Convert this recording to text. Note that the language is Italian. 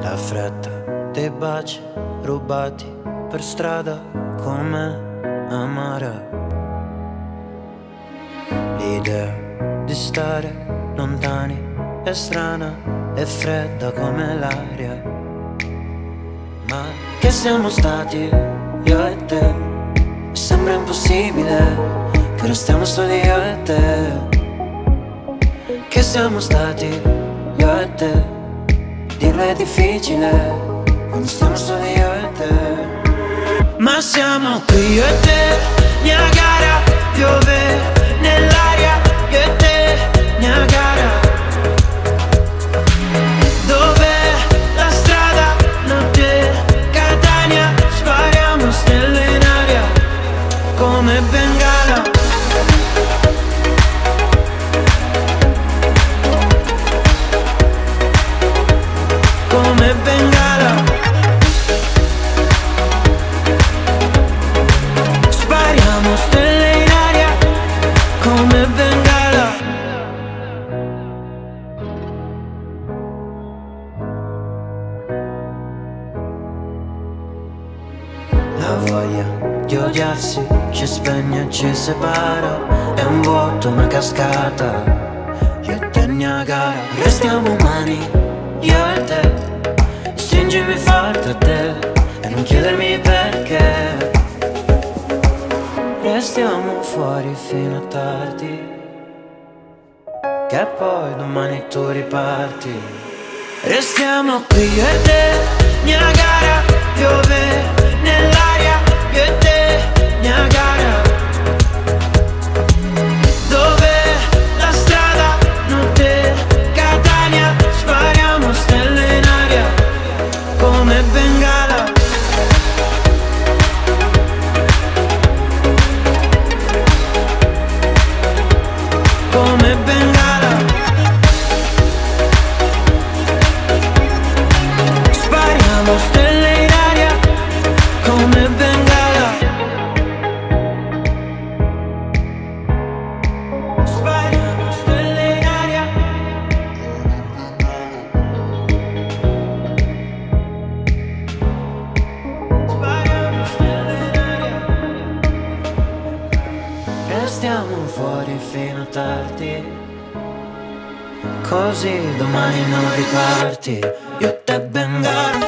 La fretta dei baci rubati per strada come amara. L'idea di stare lontani è strana e fredda come l'aria. Ma che siamo stati io e te? Mi sembra impossibile che restiamo soli io e te. Che siamo stati io e te? Dirlo è difficile quando stiamo soli io e te. Ma siamo qui io e te, Niagara, piove nell'aria, io e te, Niagara. Dov'è la strada? Notte, Catania, spariamo stelle in aria come Bengala. Come Bengala. Spariamo stelle in aria come Bengala. La voglia di odiarsi ci spegne e ci separa. È un vuoto, una cascata, io e te, Niagara. Restiamo umani io e te, stringimi forte a te e non chiedermi perché. Restiamo fuori fino a tardi, che poi domani tu riparti. Restiamo qui io e te, Niagara, piove nell'aria, io e te, Niagara. Dov'è la strada? Notte, Catania, spariamo stelle in aria come Bengala. Come Bengala. Spariamo stelle in aria come Bengala. Spariamo stelle in aria. Spariamo stelle in aria. Restiamo fuori fino a tardi, così domani non riparti. Io e te, Bengala.